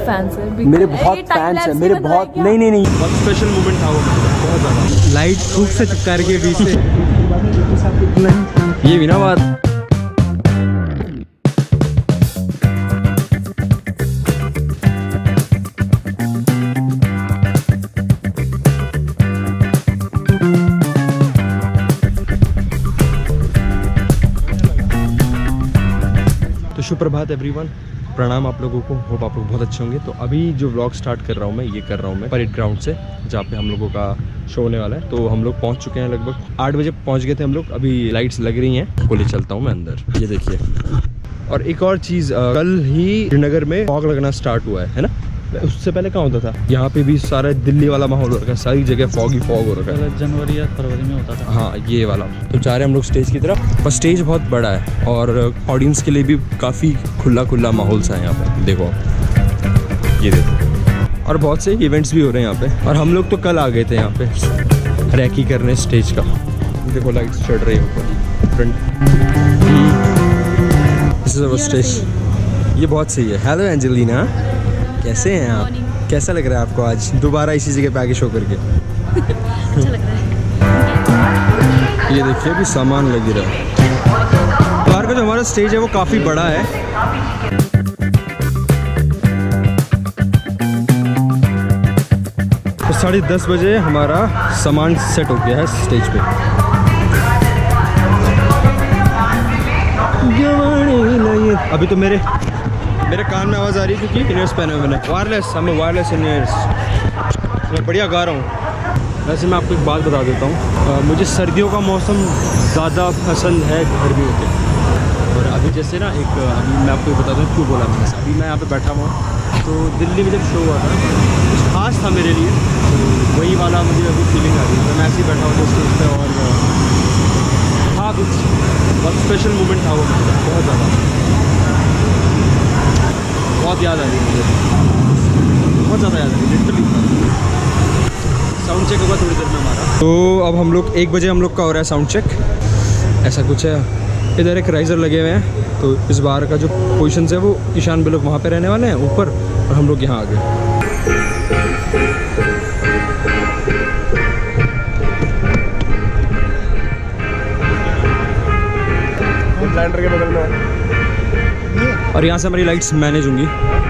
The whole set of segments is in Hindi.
फैंस है, मेरे बहुत फैंस है, मेरे बहुत नहीं बहुत स्पेशल मोमेंट था वो, बहुत ज़्यादा। लाइट खूब से चिपका के बीच से ये भी ना बात। सुप्रभात एवरीवन, प्रणाम आप लोगों को। होप आप लोग बहुत अच्छे होंगे। तो अभी जो व्लॉग स्टार्ट कर रहा हूँ मैं, ये कर रहा हूँ मैं परेड ग्राउंड से, जहाँ पे हम लोगों का शो होने वाला है। तो हम लोग पहुँच चुके हैं, लगभग 8 बजे पहुँच गए थे हम लोग। अभी लाइट्स लग रही हैं, को ले चलता हूँ मैं अंदर। ये देखिए, और एक और चीज़, कल ही श्रीनगर में फॉग लगना स्टार्ट हुआ है ना। उससे पहले कहाँ होता था? यहाँ पे भी सारा दिल्ली वाला माहौल हो रखा है, सारी जगह फॉग ही फॉग हो रखा है। जनवरी या फरवरी में होता था। हाँ, ये वाला। तो जा रहे हैं हम लोग स्टेज की तरफ। पर स्टेज बहुत बड़ा है और ऑडियंस के लिए भी काफ़ी खुला खुला माहौल सा है यहाँ पे। देखो, ये देखो, और बहुत से इवेंट्स भी हो रहे हैं यहाँ पे। और हम लोग तो कल आ गए थे यहाँ पे रैकी करने स्टेज का। देखो लाइट्स चढ़ रही है ऊपर front. This is our stage. ये बहुत सही है। हेलो एंजेलिना, कैसे हैं आप? कैसा लग रहा है आपको आज दोबारा इसी जगह पे आके शो करके? अच्छा लग रहा है। ये देखिए, अभी सामान लग रहा है। बाहर का जो हमारा स्टेज है वो काफ़ी बड़ा है। तो 10:30 बजे हमारा सामान सेट हो गया है स्टेज पे। अभी तो मेरे कान में आवाज़ आ रही है क्योंकि इनर्स पहने हुए मैंने, वायरलेस। हमें वायरलेस इनर्स, मैं बढ़िया गा रहा हूँ। वैसे मैं आपको एक बात बता देता हूँ, मुझे सर्दियों का मौसम ज़्यादा पसंद है गर्मियों के। और अभी जैसे ना अभी मैं आपको बताता हूँ क्यों बोला मैंने। अभी मैं यहाँ पे बैठा हुआ हूँ, तो दिल्ली में जब शो हुआ था कुछ खास था मेरे लिए, तो वही वाला मुझे अभी फीलिंग आ रही है। तो मैं ऐसे ही बैठा हुआ था स्टेज पर, और हाँ कुछ बहुत स्पेशल मोमेंट था वो, बहुत ज़्यादा, बहुत याद आ रही है मुझे, बहुत ज़्यादा याद आ रही है लिटरली। साउंड चेक होगा थोड़ी देर में हमारा। तो अब हम लोग 1 बजे हम लोग का हो रहा है साउंड चेक, ऐसा कुछ है। इधर एक राइज़र लगे हुए हैं, तो इस बार का जो पोजीशन है वो ईशान भाई लोग वहाँ पे रहने वाले हैं ऊपर, और हम लोग यहाँ आ गए। लैंडर के बगल में, और यहाँ से हमारी लाइट्स मैनेज होंगी।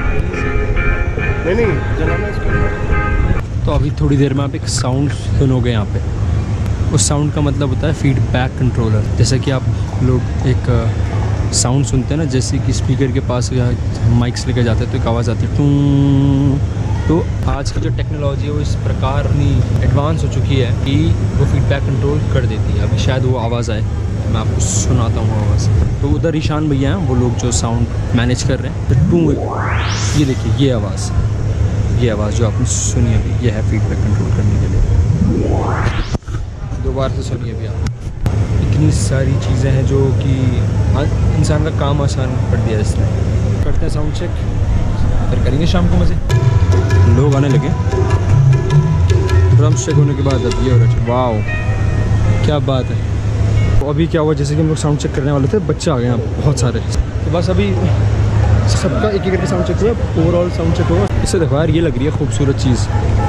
नहीं जलाना इसको। तो अभी थोड़ी देर में आप एक साउंड सुनोगे यहाँ पे। उस साउंड का मतलब होता है फीडबैक कंट्रोलर। जैसे कि आप लोग एक साउंड सुनते हैं ना, जैसे कि स्पीकर के पास या माइक्स लेकर जाते हैं तो एक आवाज़ आती है टू। तो आज की जो टेक्नोलॉजी है वो इस प्रकार इतनी एडवांस हो चुकी है कि वो फीडबैक कंट्रोल कर देती है। अभी शायद वो आवाज़ आए, मैं आपको सुनाता हूँ आवाज़। तो उधर ईशान भैया हैं, वो लोग जो साउंड मैनेज कर रहे हैं। तो टू, ये देखिए, ये आवाज़ जो आपने सुनी अभी, ये है फीडबैक कंट्रोल करने के लिए। दोबारा से सुनिए अभी आप। इतनी सारी चीज़ें हैं जो कि इंसान का काम आसान कर दिया इसने। करते हैं साउंड चेक, फिर करेंगे शाम को मज़े। लोग आने लगे ड्रम्स चेक होने के बाद। अब ये हो रहा है, वाह क्या बात है। तो अभी क्या हुआ, जैसे कि हम लोग साउंड चेक करने वाले थे, बच्चे आ गए यहाँ बहुत सारे। तो बस अभी सबका एक करके साउंड चेक हुआ, ओवरऑल साउंड चेक हुआ। इससे देखो यार, ये लग रही है खूबसूरत चीज़।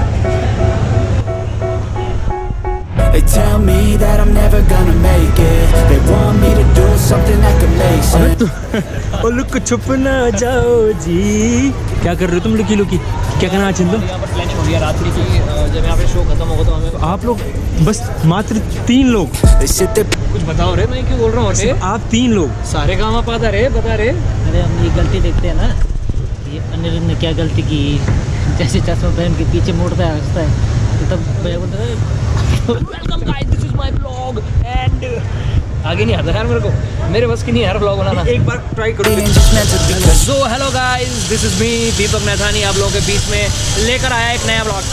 They tell me that I'm never gonna make it. They want me to do something that can make sense. ओ लुक छुप ना जाओ जी। क्या कर रहे हो तुम लुकी लुकी? क्या करना चिंदो? यहाँ पर प्लानिंग हो गया रात्रि की, जब यहाँ पे शो खत्म होगा तो हमें। आप लोग बस मात्र 3 लोग कुछ बताओ रे, मैं क्यों बोल रहा हूँ? आप 3 लोग सारे काम आप बता रहे। अरे हम ये गलती देखते हैं ना, ये अनिरुद्ध ने क्या गलती की। जैसे चश्मा पहन के पीछे मुड़ता है, हंसता है, तो तब भैया बोलता है welcome guys, this is my blog. And आगे नहीं आता यार, मेरे बस की नहीं यार ब्लॉग बनाना। एक बार ट्राई करो। So hello guys, this is me Deepak Naithani, आप लोगों के बीच में लेकर आया एक नया ब्लॉग।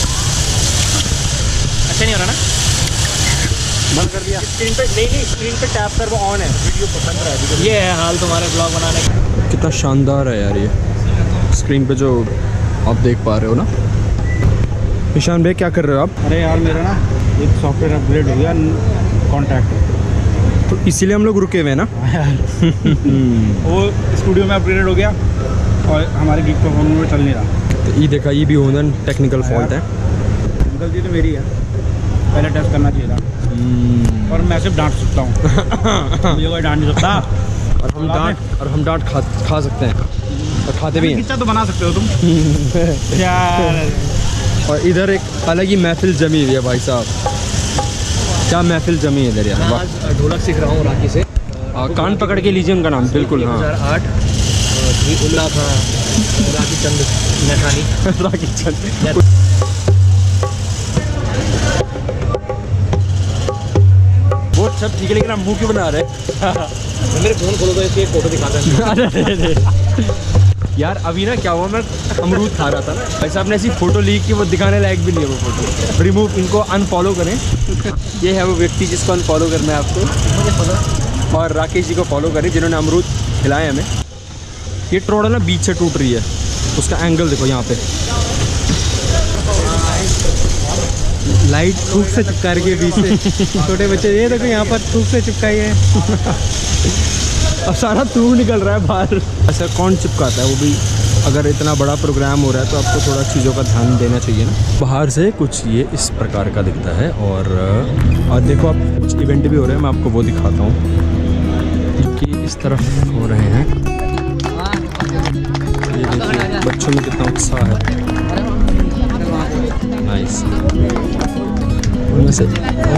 अच्छा नहीं हो रहा ना? बंद कर दिया स्क्रीन पे? नहीं स्क्रीन पे टैप कर, वो ऑन है, वीडियो बंद रहा है। ये है हाल तुम्हारे ब्लॉग बनाने का। कितना शानदार है यार ये स्क्रीन पे जो आप देख पा रहे हो ना। ईशान भाई क्या कर रहे हो आप? अरे यार मेरा ना एक सॉफ्टवेयर अपग्रेड हो गया, कॉन्टैक्ट, तो इसीलिए हम लोग रुके हुए हैं ना। वो स्टूडियो में अपग्रेड हो गया, और हमारे गिग परफॉर्मेंस में चल नहीं रहा। तो ये देखा, ये भी ओनर टेक्निकल फॉल्ट है। गलती तो मेरी है, पहले टेस्ट करना चाहिए था। और मैं सिर्फ डांट सकता हूँ, मुझे कोई डांट नहीं सकता। और हम डांट खा सकते हैं और खाते भी हैं। कितना तो बना सकते हो तुम यार। और इधर एक अलग ही महफिल जमी हुई है भाई साहब, क्या महफिल जमी है इधर यार। आज ढोलक सीख रहा हूँ राखी से। कान पकड़ के लीजिए उनका नाम। बिल्कुल हाँ। 2008 उल्ला था राखी चंद नैथानी। राखी चंद वो सब ठीक है, लेकिन आप मुँह क्यों बना रहे? मेरे फ़ोन खोलो तो इसकी एक फ़ोटो दिखाता है। यार अभी ना क्या हुआ, मैं अमरूद खा रहा था ना, वैसे आपने ऐसी फ़ोटो ली कि वो दिखाने लायक भी नहीं है वो फ़ोटो। रिमूव, इनको अनफॉलो करें। ये है वो व्यक्ति जिसको अनफॉलो करना है आपको, मुझे पता। और राकेश जी को फॉलो करें जिन्होंने अमरूद खिलाए हमें। ये ट्रोड़ा ना बीच से टूट रही है, उसका एंगल देखो यहाँ पे। लाइट थूक से चिपका रही है बीच से। छोटे बच्चे ये देखो यहाँ पर थूक से चिपकाई है। अब सारा थूक निकल रहा है बाहर। ऐसा कौन चिपकाता है वो भी? अगर इतना बड़ा प्रोग्राम हो रहा है तो आपको थोड़ा चीज़ों का ध्यान देना चाहिए ना। बाहर से कुछ ये इस प्रकार का दिखता है। और देखो आप, कुछ इवेंट भी हो रहे हैं, मैं आपको वो दिखाता हूँ कि इस तरफ हो रहे हैं। ये देखिए बच्चों में कितना उत्साह है। नाइस। उनमें से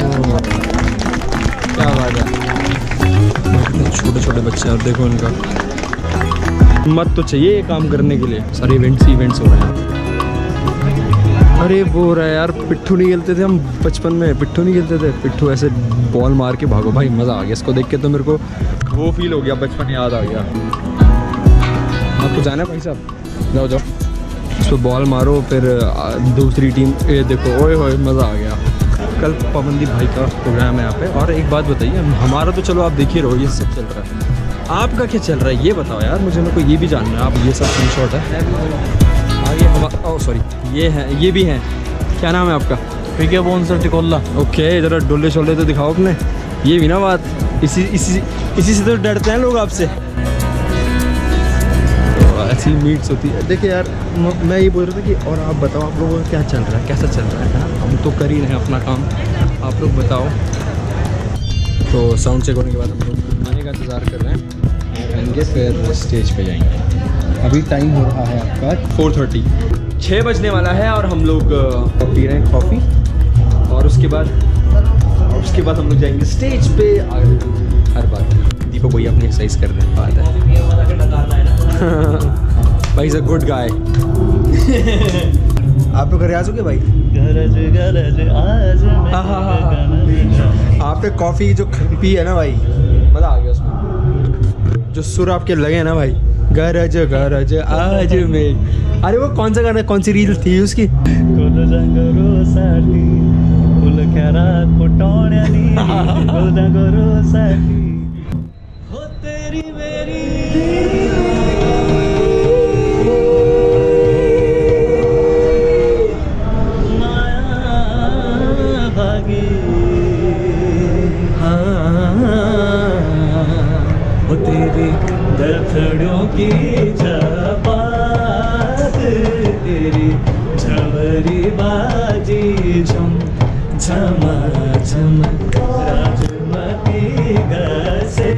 क्या बात है, कितने छोटे छोटे बच्चे हैं। और देखो इनका मत तो चाहिए ये काम करने के लिए। सारे इवेंट्स हो रहे हैं। अरे वो हो रहा है यार, पिट्ठू नहीं खेलते थे हम बचपन में? पिट्ठू नहीं खेलते थे, पिट्ठू ऐसे बॉल मार के भागो भाई, मज़ा आ गया इसको देख के। तो मेरे को वो फील हो गया, बचपन याद आ गया। आपको जाना है भाई साहब? जाओ जाओ, उस पर बॉल मारो, फिर दूसरी टीम। ये देखो, ओए होए, मज़ा आ गया। कल पाबंदी भाई का प्रोग्राम है यहाँ पे। और एक बात बताइए, हमारा तो चलो आप देखिए रहो, ये सब चल रहा है, आपका क्या चल रहा है ये बताओ यार मुझे, मेरे को ये भी जानना है। आप ये सब स्क्रीनशॉट है आगे हमारा, ओह सॉरी, ये है, ये भी हैं। क्या नाम है आपका? ठीक है, बोन सर टिकोला। ओके, इधर डोले शोले तो दिखाओ अपने। ये भी ना बात, इसी से तो डरते हैं लोग आपसे। तो ऐसी मीट्स होती है। देखिए यार, मैं ये बोल रहा था कि और आप बताओ, आप लोगों का क्या चल रहा है, कैसा चल रहा है ना? हम तो कर ही रहे हैं अपना काम, आप लोग बताओ। तो साउंड चेक होने के बाद हम लोग आने का इंतज़ार कर रहे हैं, आएंगे फिर स्टेज पे जाएंगे। अभी टाइम हो रहा है आपका 4:30, 6 बजने वाला है। और हम लोग पी रहे हैं कॉफ़ी, और उसके बाद हम लोग जाएंगे स्टेज पे। हर बार दीपक भैया अपनी एक्सरसाइज कर रहे हैं, बात है। भाई इज़ अ गुड गाय। आप लोग घर आ चुके भाई? आपने कॉफ़ी जो पी है ना भाई, मज़ा आ गया उसमें। जो सुर आपके लगे हैं ना भाई, गरज गरज आज में। अरे वो कौन सा गाना, कौन सी रील थी उसकी? दरथड़ों की झपात, तेरी झवरी बाजी झम झमा झम, राजमती गसेरी,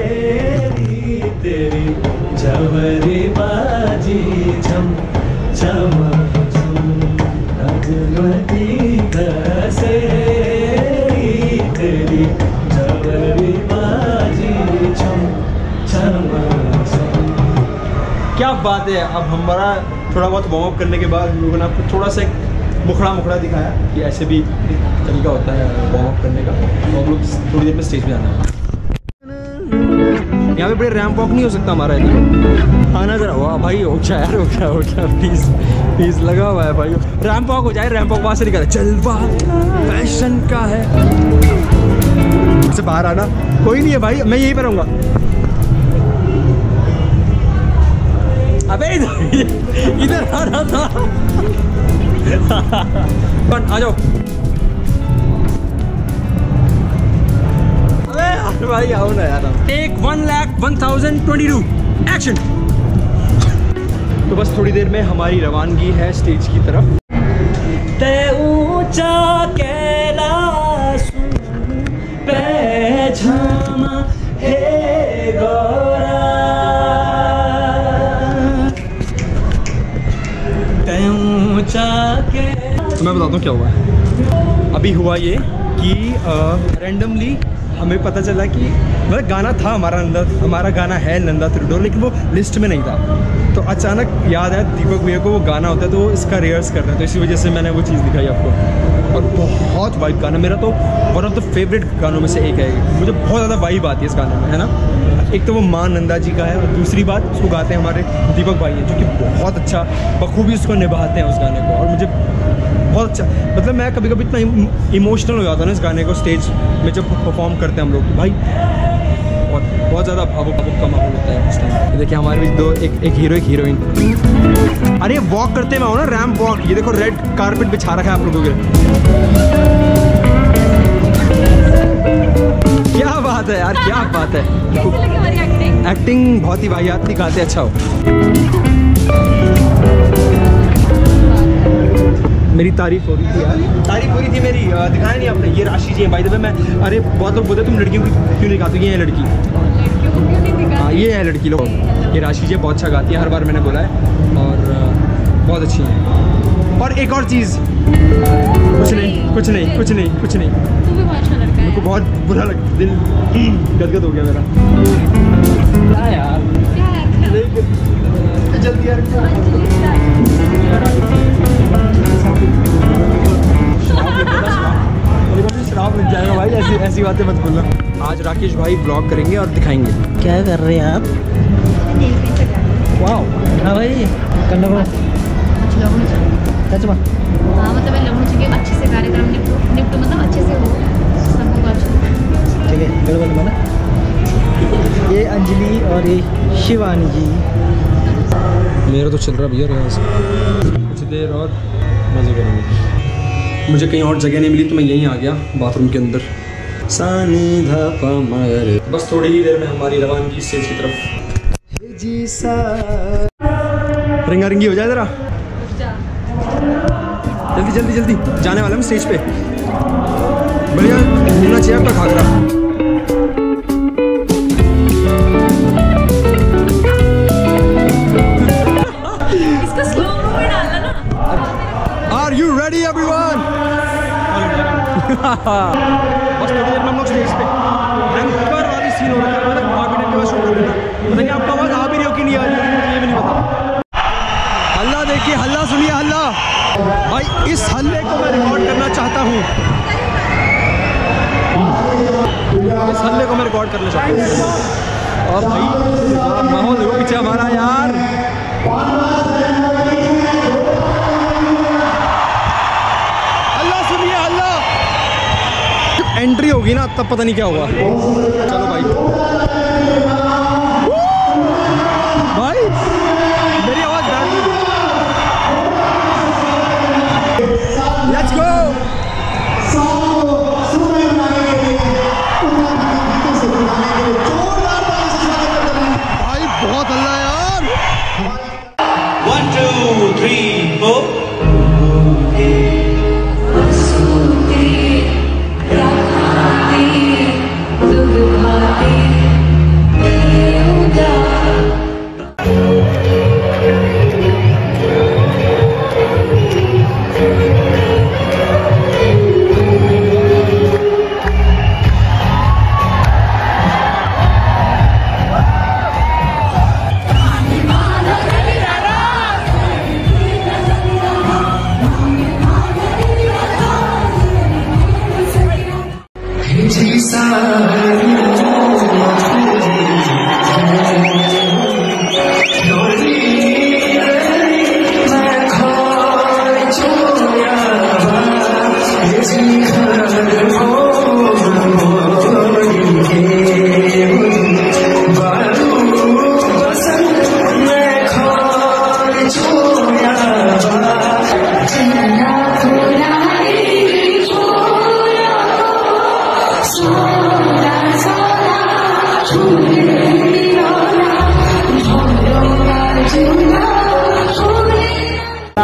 तेरी झवरी बाजी झम झमा झम, राजमती गसेरी, तेरी झवरी बाजी झम झमा। क्या बात है। अब हमारा थोड़ा बहुत वार्म अप करने के बाद हम लोगों ने आपको थोड़ा सा एक मुखड़ा दिखाया कि ऐसे भी तरीका होता है वार्म अप करने का। तो हम लोग थोड़ी देर में स्टेज पे जाना है। यहाँ पे बड़े रैंप वॉक नहीं हो सकता हमारा इधर? आना जरा। वाह भाई, हो गया यार, हो गया प्लीज़ लगा हुआ है भाई। रैंप वॉक हो जाए, रैंप वॉक वहाँ से निकल। जलवा फैशन का है, से बाहर आना। कोई नहीं है भाई, मैं यहीं पर रहूँगा। अबे इधर आ रहा था। आ जाओ। अबे भाई आओ ना यार। Take 1,01,022 action. तो बस थोड़ी देर में हमारी रवानगी है स्टेज की तरफ। तै ऊंचा कैलाश पे झमा हे गौरा, तै ऊंचा कैलाश। तो मैं बताता हूँ क्या हुआ है। अभी हुआ ये कि रैंडमली हमें पता चला कि मतलब गाना था हमारा गाना है नंदा त्रिडोर, लेकिन वो लिस्ट में नहीं था। तो अचानक याद आया दीपक भैया को वो गाना होता है तो वो इसका रिहर्स कर रहे हैं, तो इसी वजह से मैंने वो चीज़ दिखाई आपको। और बहुत वाइब गाना, मेरा तो वन ऑफ द फेवरेट गानों में से एक है। मुझे बहुत ज़्यादा वाइब आती है इस गाने में, है ना। एक तो वो माँ नंदा जी का है, और दूसरी बात उसको गाते हैं हमारे दीपक भाई हैं, जो कि बहुत अच्छा बखूबी उसको निभाते हैं उस गाने को। और मुझे बहुत अच्छा, मतलब मैं कभी कभी इतना इमोशनल हो जाता हूँ ना इस गाने को स्टेज में जब परफॉर्म करते हैं हम लोग, भाई बहुत ज़्यादा भावुक का माहौल होता है उस टाइम। देखिए हमारे बीच दो एक हीरो एक हीरोइन। अरे वॉक करते मैं हो ना, रैम्प वॉक। ये देखो रेड कारपेट बिछा रखा है आप लोगों के। क्या बात है यार, क्या बात है। कैसी लगी हमारी एक्टिंग? एक्टिंग बहुत ही वाहियात दिखाते, अच्छा हो। मेरी तारीफ हो रही थी यार, तारीफ हो रही थी मेरी, दिखाया नहीं आपने। ये राशि जी है बाय द वे। मैं अरे बहुत लोग बोलते तुम लड़कियों की क्यों नहीं गाती, ये है लड़की। लड़कियों को क्यों नहीं दिखा? हाँ ये है लड़की लोग। ये राशि जी बहुत अच्छा गाती है, हर बार मैंने बोला है, और बहुत अच्छी है। और एक और चीज़, कुछ नहीं कुछ नहीं कुछ नहीं कुछ नहीं, तू भी बहुत अच्छा लड़का है। मेरे को बहुत बुरा लगता, दिल गदगद हो गया मेरा। क्या यार, क्या है? जल्दी यार। शराब लग जाएगा भाई, ऐसी बातें मत बोलना। आज राकेश भाई ब्लॉग करेंगे और दिखाएंगे। क्या कर रहे हैं आप? वाओ। हाँ भाई करना पड़ा लगना चाहिए। सच में। हाँ मतलब मैं लगना चाहिए, अच्छे से कार्यक्रम निपटो मतलब अच्छे से हो, सब होगा अच्छा। ठीक है गड़बड़ बना। ये अंजलि और ये शिवानी जी। मेरा तो चल रहा भैया रियाज, कुछ देर और मज़े करेंगे। मुझे कहीं और जगह नहीं मिली तो मैं यहीं आ गया बाथरूम के अंदर। सानी धा पा मगर बस थोड़ी ही देर में हमारी रवानगी स्टेज की तरफ। जी सा रिंगा रिंगी हो जाए ज़रा, जल्दी जल्दी जल्दी जाने वाला मैं स्टेज पे। बढ़िया घूमना चाहिए आपका घाघरा। इसको स्लो में डालना ना। Are you ready everyone? बस थोड़ी देर में हम लोग स्टेज पे एंकर वाली सीन हो रहा है, मतलब काफी टाइम के बाद शूट कर रहे हैं। पता नहीं आपको आवाज़ आ भी रही हो कि नहीं आ रही है, मुझे ये भी नहीं पता। हल्ला देखिए, हल्ला सुनिए, हल्ला भाई। इस हल्ले को मैं रिकॉर्ड करना चाहता हूँ, इस हल्ले को मैं रिकॉर्ड करना चाहता हूँ। और भाई माहौल देखो पीछे हमारा यार। एंट्री होगी ना तब पता नहीं क्या होगा। चलो भाई, भाई मेरी आवाज बैठ गई। Let's go. भाई बहुत हल्ला है यार। 1 2 3 4। Thank you.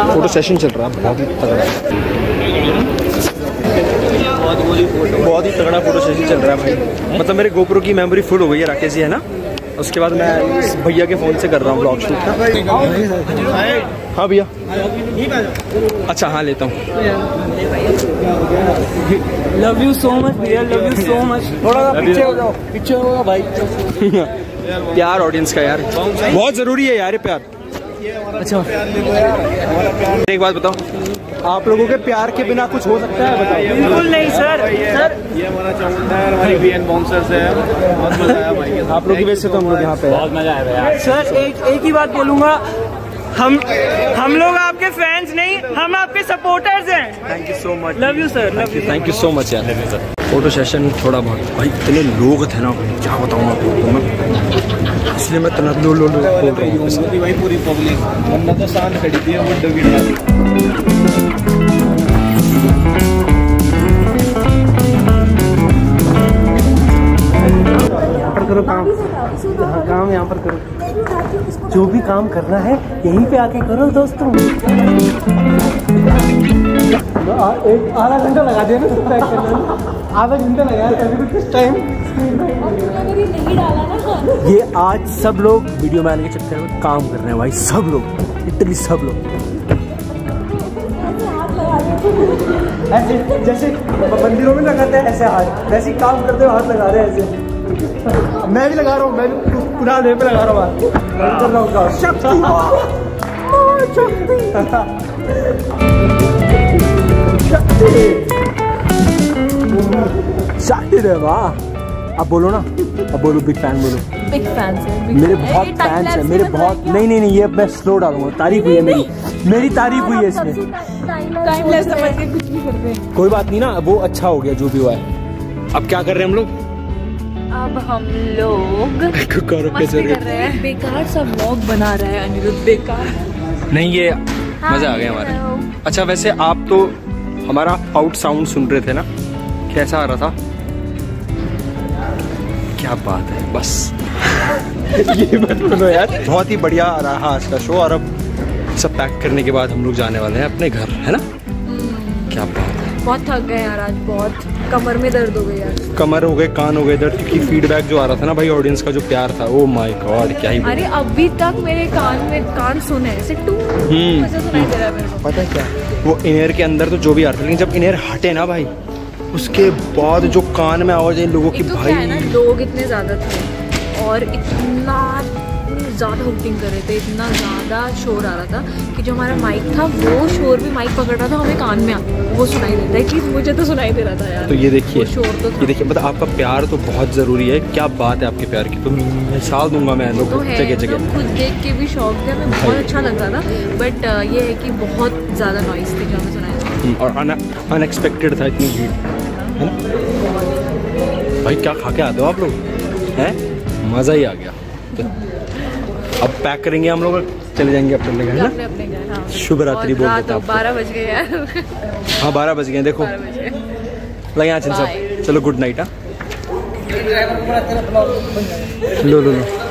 फोटो सेशन चल रहा है बहुत ही तगड़ा, बहुत ही तगड़ा फोटो सेशन चल रहा है भाई। मतलब मेरे गोप्रो की मेमोरी फुल हो गई है राकेश जी, है ना। उसके बाद मैं इस भैया के फ़ोन से कर रहा हूँ ब्लॉग शूट का। हाँ भैया, अच्छा हाँ लेता हूँ। लव यू सो मच भैया, लव यू सो मच। थोड़ा सा पीछे हो जाओ, पीछे हो जाओ भाई। प्यार ऑडियंस का यार बहुत ज़रूरी है यार, प्यार। अच्छा एक बात बताओ, आप लोगों के प्यार के बिना कुछ हो सकता है बताओ? बिल्कुल नहीं सर। सर ये हमारा चामुंडा है, हमारी बीएन बॉन्सर से है, बहुत मजा आया भाई। आप लोग की वजह से तो हम लोग यहाँ पे बहुत मजा आया यार। सर एक ही बात बोलूँगा, हम लोग आपके फैंस नहीं, हम आपके सपोर्टर्स हैं। Thank you so much, love you sir, love you, thank you so much यार। फोटो सेशन थोड़ा बहुत भाई इतने लोग थे ना, क्या बताऊँ आप लोगों को मैं, इसलिए मैं इतना लो बोल रहा हूँ भाई। पूरी पब्लिक वरना तो शांत खड़ी थी, वो डबी करो काम, काम यहाँ पर करो, जो भी काम करना है यहीं पे आके करो दोस्तों। आधा घंटा लगा दिया ना पैक करने में, आधा घंटा लगाया तभी कुछ टाइम। ये आज सब लोग वीडियो बनाने के चक्कर में काम कर रहे हैं भाई, सब लोग, लिटरली सब लोग। ऐसे जैसे मंदिरों में लगाते हैं ऐसे हाथ, वैसे काम करते हुए हाथ लगा रहे हैं ऐसे। मैं भी लगा रहा हूँ, मैं भी पूरा देह पे लगा रहा हूँ, कर रहा हूँ। शक्ति रे वाह। अब बोलो ना, अब बोलो, बिग फैन बोलो। बिग फैन है, मेरे बहुत फैंस हैं, मेरे बहुत। नहीं ये मैं स्लो डालूंगा, तारीफ हुई है मेरी तारीफ हुई है इसमें। टाइम लेस समझ के कुछ नहीं करते। कोई बात नहीं ना, वो अच्छा हो गया जो भी हुआ है। अब क्या कर रहे हैं हम लोग? अब हम लोग मस्ती कर रहे हैं। बेकार सा व्लॉग बना रहा है अनिरुद्ध, बेकार नहीं, ये मजा आ गया हमारे। अच्छा वैसे आप तो हमारा आउट साउंड सुन रहे थे ना, कैसा आ रहा था? क्या बात है, बस ये मत बोलो यार। बहुत ही बढ़िया रहा आज का शो, और अब सब पैक करने के बाद हम लोग जाने वाले हैं अपने घर, है ना। क्या बात है, बहुत थक गए यार आज, बहुत कमर में दर्द हो गई यार, कमर हो गए, कान हो गए दर्द, क्योंकि फीडबैक जो आ रहा था ना भाई, ऑडियंस का जो प्यार था, ओ माय गॉड क्या ही। अरे अभी तक मेरे कान सुने ऐसे टू ऐसे सुनाई दे रहा है मेरे को। पता है क्या, वो इनर के अंदर तो जो भी आ रहा था, लेकिन जब इनर हटे ना भाई, उसके बाद जो कान में आवाज है लोगों की, तो भाई क्या है ना, लोग इतने ज्यादा थे और इतनी ज़्यादा हुटिंग कर रहे थे, इतना ज़्यादा शोर आ रहा था कि जो हमारा माइक था वो शोर भी माइक पकड़ रहा था, हमें कान में वो सुनाई देता है। चीज़ मुझे तो सुनाई दे रहा था यार। तो ये देखिए, शोर तो ये देखिए, मतलब आपका प्यार तो बहुत ज़रूरी है। क्या बात है आपके प्यार की, तो मिसाल दूंगा मैं लोग तो है, जगह जगह। खुद देख के भी शौक थे, हमें बहुत अच्छा लग रहा था, बट ये है कि बहुत ज़्यादा नॉइस थी जो हमें सुनाया। और अनएक्सपेक्टेड था इतनी भीड़। भाई क्या खा के आते हो आप लोग, हैं? मज़ा ही आ गया। तो अब पैक करेंगे हम लोग, चले जाएंगे अपने घर, है ना। अपने घर, हाँ। शुभ रात्रि बोल देते हैं। 12 बज गए यार। हाँ 12 बज गए, देखो लगे यहाँ सब। चलो गुड नाइट। हाँ लो